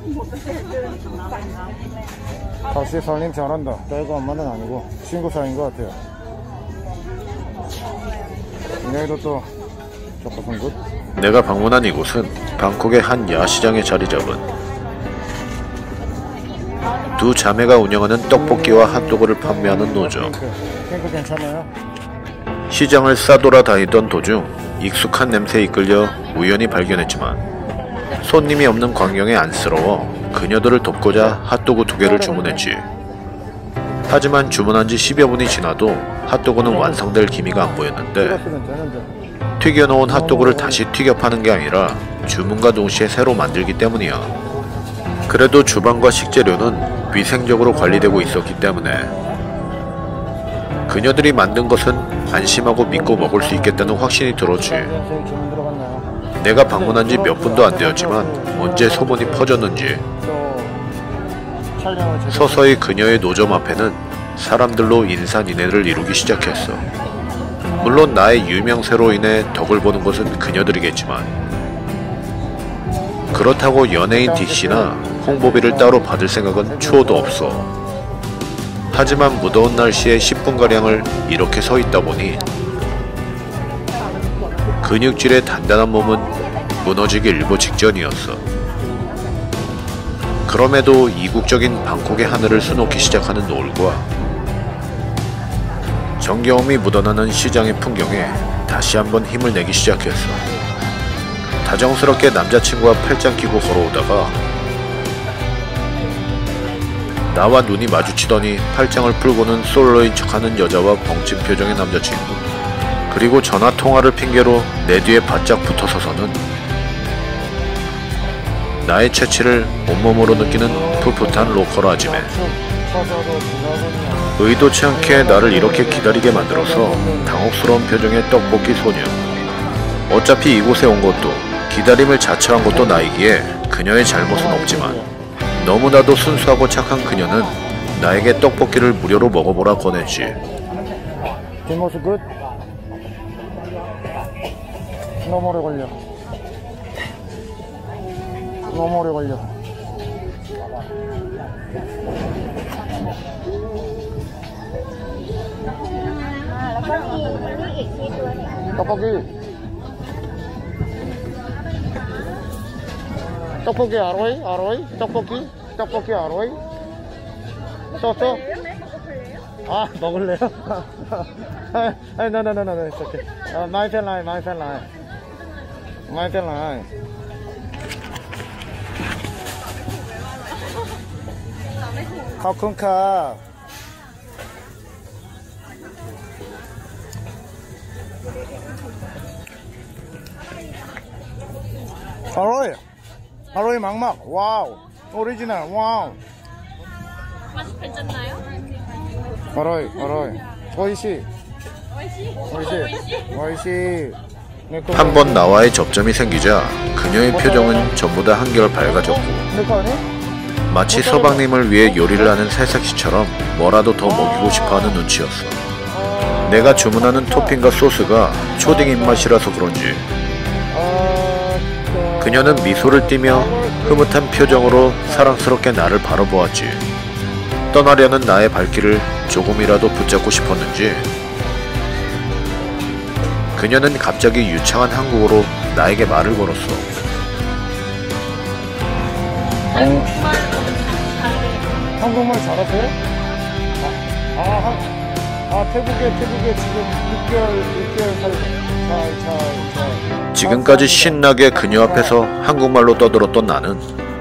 역시 살림 잘한다. 딸과 엄마는 아니고 친구 사이인 것 같아요. 내일도 또 조금 굿. 내가 방문한 이곳은 방콕의 한 야시장에 자리 잡은 두 자매가 운영하는 떡볶이와 핫도그를 판매하는 노점. 핑크 괜찮아요? 시장을 싸돌아 다니던 도중 익숙한 냄새에 이끌려 우연히 발견했지만 손님이 없는 광경에 안쓰러워 그녀들을 돕고자 핫도그 2개를 주문했지. 하지만 주문한 지 10여 분이 지나도 핫도그는 완성될 기미가 안 보였는데 튀겨놓은 핫도그를 다시 튀겨 파는 게 아니라 주문과 동시에 새로 만들기 때문이야. 그래도 주방과 식재료는 위생적으로 관리되고 있었기 때문에 그녀들이 만든 것은 안심하고 믿고 먹을 수 있겠다는 확신이 들었지. 내가 방문한 지 몇 분도 안 되었지만 언제 소문이 퍼졌는지 서서히 그녀의 노점 앞에는 사람들로 인산인해를 이루기 시작했어. 물론 나의 유명세로 인해 덕을 보는 것은 그녀들이겠지만 그렇다고 연예인 DC나 홍보비를 따로 받을 생각은 추호도 없어. 하지만 무더운 날씨에 10분가량을 이렇게 서 있다 보니 근육질의 단단한 몸은 무너지기 일보 직전이었어. 그럼에도 이국적인 방콕의 하늘을 수놓기 시작하는 노을과 정겨움이 묻어나는 시장의 풍경에 다시 한번 힘을 내기 시작했어. 다정스럽게 남자친구와 팔짱 끼고 걸어오다가 나와 눈이 마주치더니 팔짱을 풀고는 솔로인 척하는 여자와 벙친 표정의 남자친구, 그리고 전화통화를 핑계로 내 뒤에 바짝 붙어서서는 나의 체취를 온몸으로 느끼는 풋풋한 로컬 아지매. 의도치 않게 나를 이렇게 기다리게 만들어서 당혹스러운 표정의 떡볶이 소녀. 어차피 이곳에 온 것도 기다림을 자처한 것도 나이기에 그녀의 잘못은 없지만 너무나도 순수하고 착한 그녀는 나에게 떡볶이를 무료로 먹어보라 권했지. 뒷모습 끝. 너무 오래 걸려. 너무 오래 걸려. 떡볶이 아로이? 아로이? 떡볶이 아로이? 소스? 아, 먹을래요? 아니, no, it's okay. My fan line. 커큰카. 아로이 막막. 와우. 오리지널. 와우. 맛이 괜찮나요? 아로이. 오이시. 한 번 나와의 접점이 생기자 그녀의 표정은 전보다 한결 밝아졌고 마치 서방님을 위해 요리를 하는 새싹시처럼 뭐라도 더 먹이고 싶어하는 눈치였어. 내가 주문하는 토핑과 소스가 초딩 입맛이라서 그런지 그녀는 미소를 띠며 흐뭇한 표정으로 사랑스럽게 나를 바라보았지. 떠나려는 나의 발길을 조금이라도 붙잡고 싶었는지 그녀는 갑자기 유창한 한국어로 나에게 말을 걸었어. 한국말 잘하세요? 태국에 지금 6개월 살고. 지금까지 신나게 그녀 앞에서 한국말로 떠들었던 나는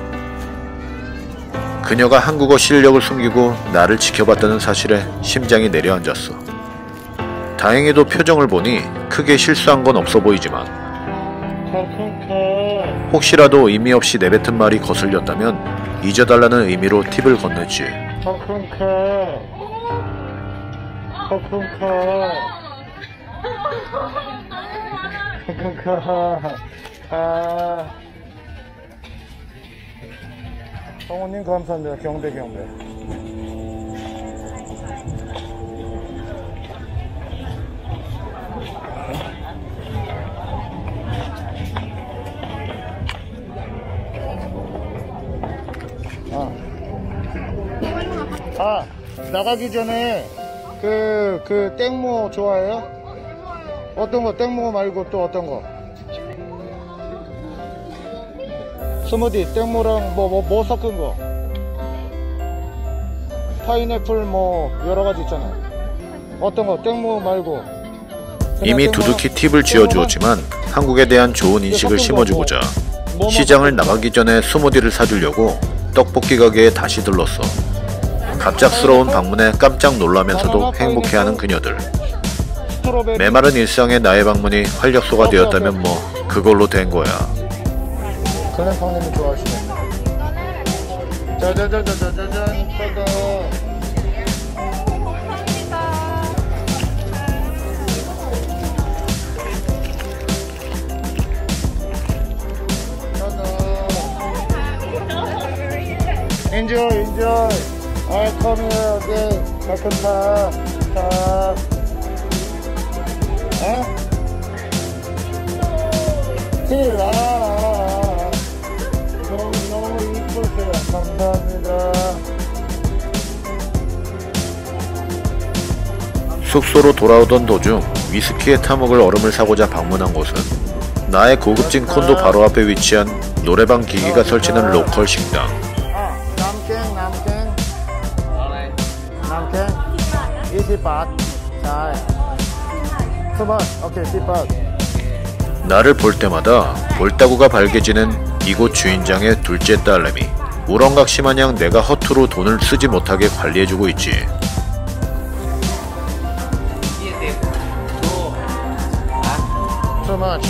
그녀가 한국어 실력을 숨기고 나를 지켜봤다는 사실에 심장이 내려앉았어. 다행히도 표정을 보니 크게 실수한 건 없어 보이지만 혹시라도 의미 없이 내뱉은 말이 거슬렸다면 잊어달라는 의미로 팁을 건넸지. 성우님 감사합니다. 경배. 아, 나가기 전에 그 땡모 좋아해요? 어떤 거? 땡모 말고 또 어떤 거? 스무디 땡모랑 뭐 섞은 거? 파인애플 뭐 여러 가지 있잖아요. 어떤 거? 땡모 말고. 이미 두둑히 팁을 쥐어주었지만 한국에 대한 좋은 인식을 심어주고자 시장을 나가기 전에 스무디를 사주려고 떡볶이 가게에 다시 들렀어. 갑작스러운 방문에 깜짝 놀라면서도 행복해하는 그녀들. 메마른 일상의 나의 방문이 활력소가 되었다면 뭐 그걸로 된 거야. 글램팡님이 좋아하시네. 짜자자자자자잔 짜자. Enjoy. I come here again. Second time. 너무 이쁘세요. 감사합니다. 숙소로 돌아오던 도중 위스키에 타먹을 얼음을 사고자 방문한 곳은 나의 고급진 콘도 바로 앞에 위치한 노래방 기기가 설치는 로컬 식당. 남캔 20바트. 자, 오케이 10바트. 나를 볼 때마다 볼따구가 발개지는 이곳 주인장의 둘째 딸내미. 우렁각시마냥 내가 허투루 돈을 쓰지 못하게 관리해주고 있지. Too much.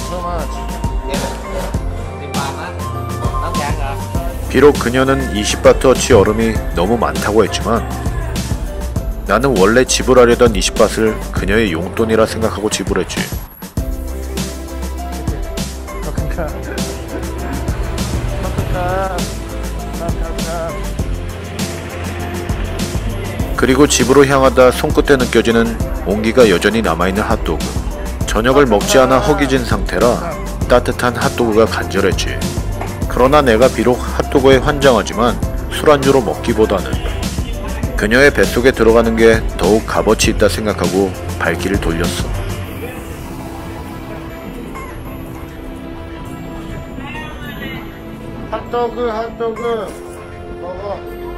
비록 그녀는 20바트어치 얼음이 너무 많다고 했지만 나는 원래 지불하려던 20바트를 그녀의 용돈이라 생각하고 지불했지. 그리고 집으로 향하다 손끝에 느껴지는 온기가 여전히 남아있는 핫도그. 저녁을 먹지 않아 허기진 상태라 따뜻한 핫도그가 간절했지. 그러나 내가 비록 핫도그에 환장하지만 술안주로 먹기보다는 그녀의 뱃속에 들어가는 게 더욱 값어치 있다 생각하고 발길을 돌렸어. 핫도그 먹어.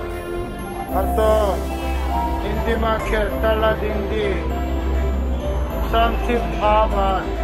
핫도그 인디마켓 달라딘디 30바만